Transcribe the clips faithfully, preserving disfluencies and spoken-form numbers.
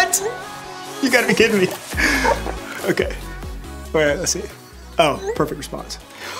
What? You gotta be kidding me. Okay. Wait, let's see. Oh, perfect response.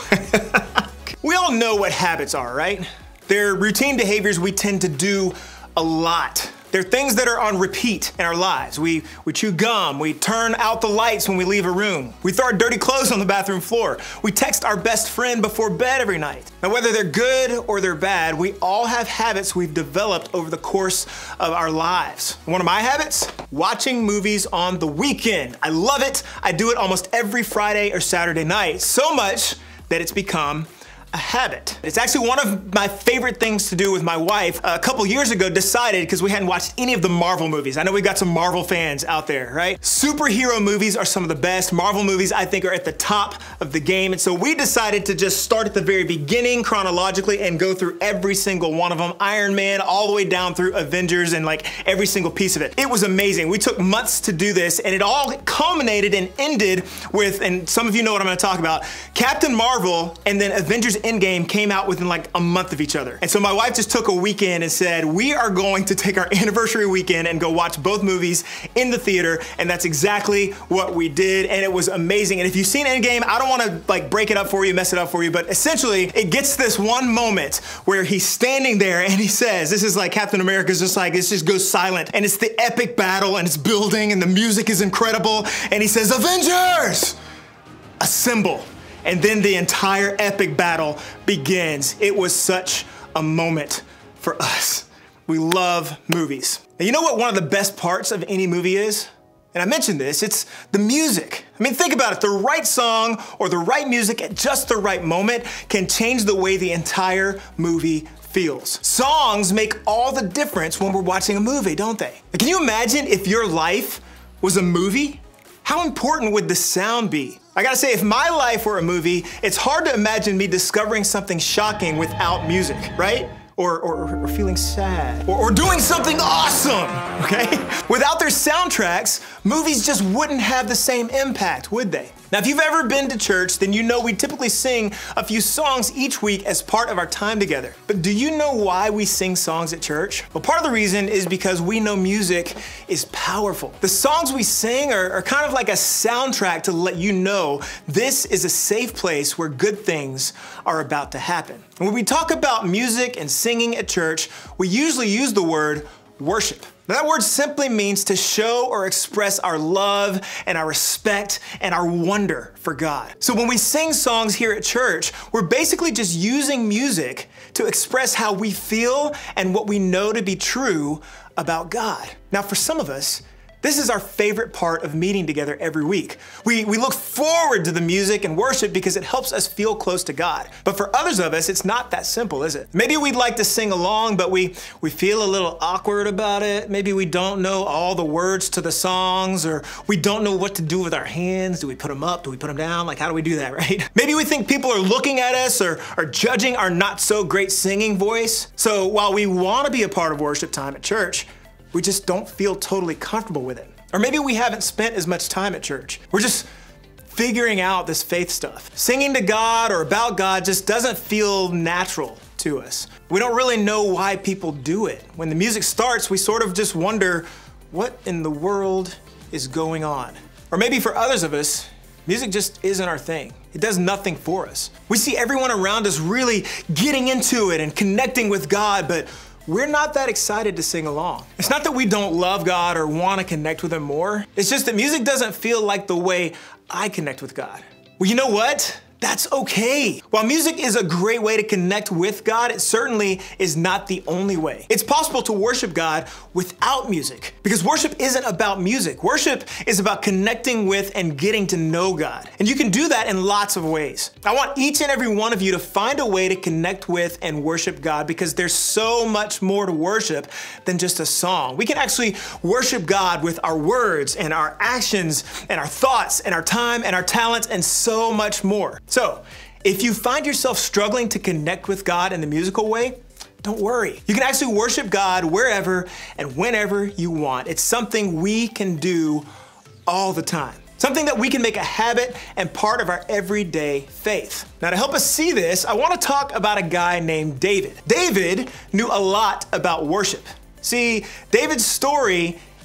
We all know what habits are, right? They're routine behaviors we tend to do a lot. They're things that are on repeat in our lives. We, we chew gum, we turn out the lights when we leave a room, we throw our dirty clothes on the bathroom floor, we text our best friend before bed every night. Now, whether they're good or they're bad, we all have habits we've developed over the course of our lives. One of my habits? Watching movies on the weekend. I love it. I do it almost every Friday or Saturday night, so much that it's become a habit. It's actually one of my favorite things to do with my wife. A couple years ago, decided, because we hadn't watched any of the Marvel movies. I know we've got some Marvel fans out there, right? Superhero movies are some of the best. Marvel movies, I think, are at the top of the game. And so we decided to just start at the very beginning chronologically and go through every single one of them. Iron Man, all the way down through Avengers, and like every single piece of it. It was amazing. We took months to do this, and it all culminated and ended with, and some of you know what I'm gonna talk about, Captain Marvel, and then Avengers Endgame came out within like a month of each other. And so my wife just took a weekend and said, we are going to take our anniversary weekend and go watch both movies in the theater. And that's exactly what we did. And it was amazing. And if you've seen Endgame, I don't want to like break it up for you, mess it up for you, but essentially it gets this one moment where he's standing there and he says, this is like Captain America's just like, it just goes silent. And it's the epic battle and it's building and the music is incredible. And he says, Avengers, assemble. And then the entire epic battle begins. It was such a moment for us. We love movies. And you know what one of the best parts of any movie is? And I mentioned this, it's the music. I mean, think about it. The right song or the right music at just the right moment can change the way the entire movie feels. Songs make all the difference when we're watching a movie, don't they? Can you imagine if your life was a movie? How important would the sound be? I gotta say, if my life were a movie, it's hard to imagine me discovering something shocking without music, right? Or, or, or feeling sad, or, or doing something awesome, okay? Without their soundtracks, movies just wouldn't have the same impact, would they? Now, if you've ever been to church, then you know we typically sing a few songs each week as part of our time together. But do you know why we sing songs at church? Well, part of the reason is because we know music is powerful. The songs we sing are, are kind of like a soundtrack to let you know this is a safe place where good things are about to happen. And when we talk about music and singing at church, we usually use the word worship. Now, that word simply means to show or express our love and our respect and our wonder for God. So when we sing songs here at church, we're basically just using music to express how we feel and what we know to be true about God. Now, for some of us, this is our favorite part of meeting together every week. We, we look forward to the music and worship because it helps us feel close to God. But for others of us, it's not that simple, is it? Maybe we'd like to sing along, but we, we feel a little awkward about it. Maybe we don't know all the words to the songs, or we don't know what to do with our hands. Do we put them up? Do we put them down? Like, how do we do that, right? Maybe we think people are looking at us or are judging our not so great singing voice. So while we want to be a part of worship time at church, we just don't feel totally comfortable with it. Or maybe we haven't spent as much time at church. We're just figuring out this faith stuff. Singing to God or about God just doesn't feel natural to us. We don't really know why people do it. When the music starts, we sort of just wonder, what in the world is going on? Or maybe for others of us, music just isn't our thing. It does nothing for us. We see everyone around us really getting into it and connecting with God, but we're not that excited to sing along. It's not that we don't love God or want to connect with Him more. It's just that music doesn't feel like the way I connect with God. Well, you know what? That's okay. While music is a great way to connect with God, it certainly is not the only way. It's possible to worship God without music, because worship isn't about music. Worship is about connecting with and getting to know God. And you can do that in lots of ways. I want each and every one of you to find a way to connect with and worship God, because there's so much more to worship than just a song. We can actually worship God with our words and our actions and our thoughts and our time and our talents and so much more. So, if you find yourself struggling to connect with God in the musical way, don't worry. You can actually worship God wherever and whenever you want. It's something we can do all the time. Something that we can make a habit and part of our everyday faith. Now, to help us see this, I want to talk about a guy named David. David knew a lot about worship. See, David's story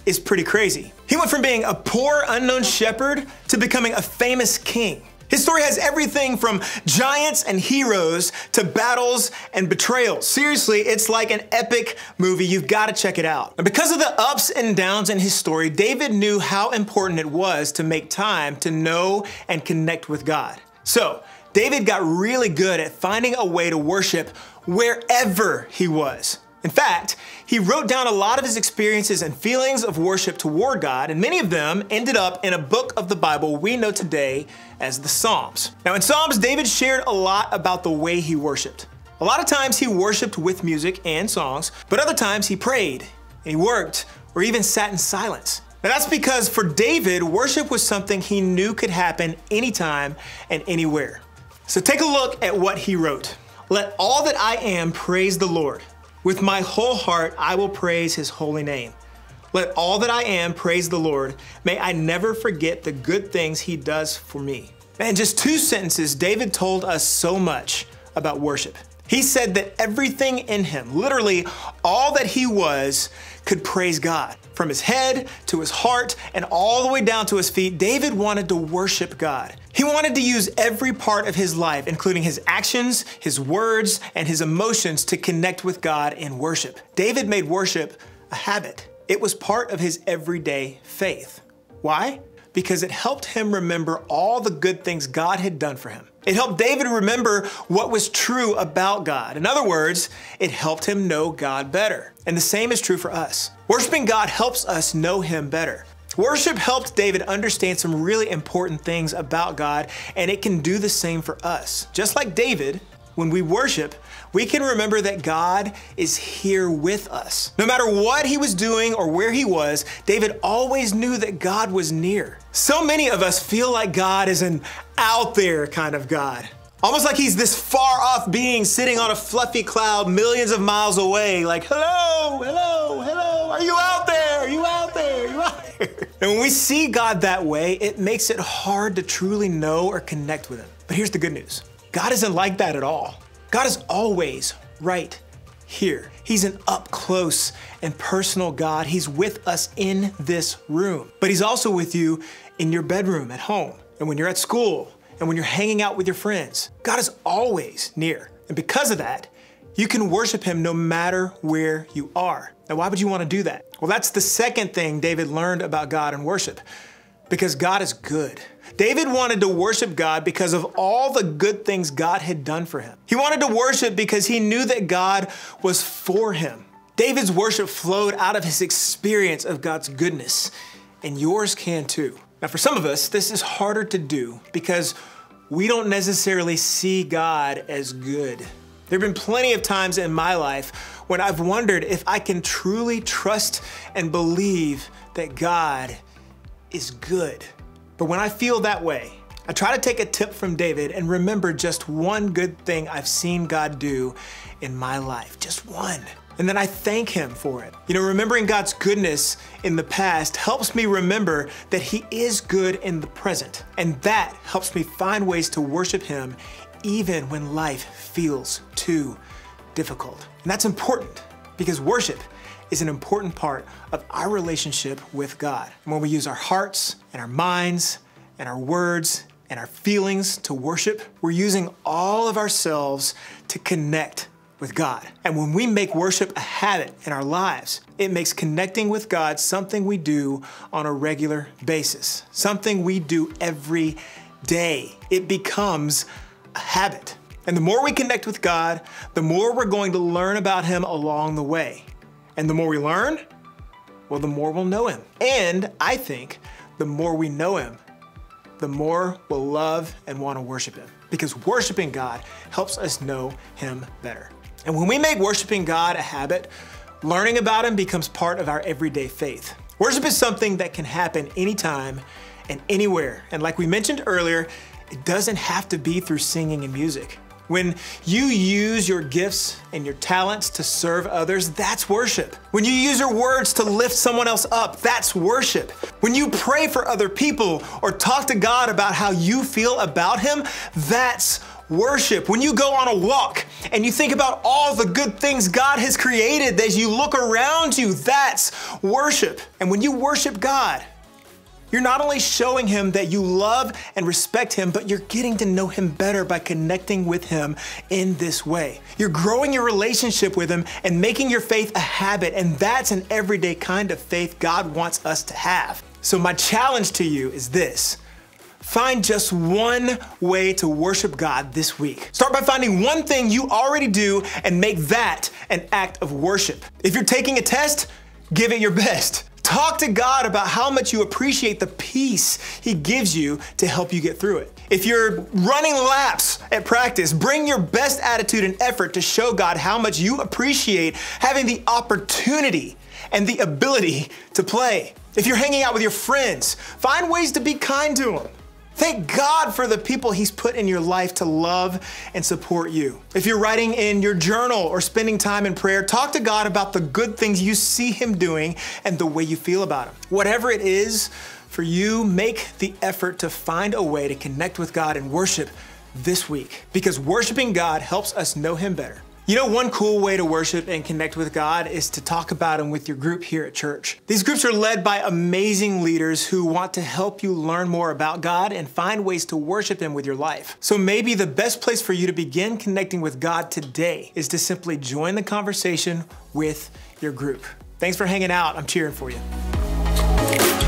is pretty crazy. He went from being a poor, unknown shepherd to becoming a famous king. His story has everything from giants and heroes to battles and betrayals. Seriously, it's like an epic movie. You've got to check it out. And because of the ups and downs in his story, David knew how important it was to make time to know and connect with God. So, David got really good at finding a way to worship wherever he was. In fact, he wrote down a lot of his experiences and feelings of worship toward God, and many of them ended up in a book of the Bible we know today as the Psalms. Now, in Psalms, David shared a lot about the way he worshiped. A lot of times he worshiped with music and songs, but other times he prayed, and he worked, or even sat in silence. Now, that's because for David, worship was something he knew could happen anytime and anywhere. So take a look at what he wrote. "Let all that I am praise the Lord. With my whole heart, I will praise his holy name. Let all that I am praise the Lord. May I never forget the good things he does for me." In just two sentences, David told us so much about worship. He said that everything in him, literally all that he was, could praise God. From his head to his heart and all the way down to his feet, David wanted to worship God. He wanted to use every part of his life, including his actions, his words, and his emotions, to connect with God in worship. David made worship a habit. It was part of his everyday faith. Why? Because it helped him remember all the good things God had done for him. It helped David remember what was true about God. In other words, it helped him know God better. And the same is true for us. Worshiping God helps us know him better. Worship helped David understand some really important things about God, and it can do the same for us. Just like David, when we worship, we can remember that God is here with us. No matter what he was doing or where he was, David always knew that God was near. So many of us feel like God is an out there kind of God. Almost like he's this far off being sitting on a fluffy cloud millions of miles away, like, hello, hello, hello, are you out there? Are you out there? Are you out there? And when we see God that way, it makes it hard to truly know or connect with him. But here's the good news. God isn't like that at all. God is always right here. He's an up close and personal God. He's with us in this room, but he's also with you in your bedroom at home, and when you're at school, and when you're hanging out with your friends. God is always near. And because of that, you can worship him no matter where you are. Now, why would you want to do that? Well, that's the second thing David learned about God and worship. Because God is good. David wanted to worship God because of all the good things God had done for him. He wanted to worship because he knew that God was for him. David's worship flowed out of his experience of God's goodness, and yours can too. Now, for some of us, this is harder to do because we don't necessarily see God as good. There have been plenty of times in my life when I've wondered if I can truly trust and believe that God is good. But when I feel that way, I try to take a tip from David and remember just one good thing I've seen God do in my life, just one. And then I thank him for it. You know, remembering God's goodness in the past helps me remember that he is good in the present. And that helps me find ways to worship him even when life feels too difficult. And that's important because worship is an important part of our relationship with God. And when we use our hearts and our minds and our words and our feelings to worship, we're using all of ourselves to connect with God. And when we make worship a habit in our lives, it makes connecting with God something we do on a regular basis, something we do every day. It becomes a habit. And the more we connect with God, the more we're going to learn about him along the way. And the more we learn, well, the more we'll know him. And I think the more we know him, the more we'll love and want to worship him. Because worshiping God helps us know him better. And when we make worshiping God a habit, learning about him becomes part of our everyday faith. Worship is something that can happen anytime and anywhere. And like we mentioned earlier, it doesn't have to be through singing and music. When you use your gifts and your talents to serve others, that's worship. When you use your words to lift someone else up, that's worship. When you pray for other people or talk to God about how you feel about him, that's worship. When you go on a walk and you think about all the good things God has created as you look around you, that's worship. And when you worship God, you're not only showing him that you love and respect him, but you're getting to know him better by connecting with him in this way. You're growing your relationship with him and making your faith a habit, and that's an everyday kind of faith God wants us to have. So my challenge to you is this. Find just one way to worship God this week. Start by finding one thing you already do and make that an act of worship. If you're taking a test, give it your best. Talk to God about how much you appreciate the peace he gives you to help you get through it. If you're running laps at practice, bring your best attitude and effort to show God how much you appreciate having the opportunity and the ability to play. If you're hanging out with your friends, find ways to be kind to them. Thank God for the people he's put in your life to love and support you. If you're writing in your journal or spending time in prayer, talk to God about the good things you see him doing and the way you feel about him. Whatever it is for you, make the effort to find a way to connect with God and worship this week, because worshiping God helps us know him better. You know, one cool way to worship and connect with God is to talk about him with your group here at church. These groups are led by amazing leaders who want to help you learn more about God and find ways to worship him with your life. So maybe the best place for you to begin connecting with God today is to simply join the conversation with your group. Thanks for hanging out. I'm cheering for you.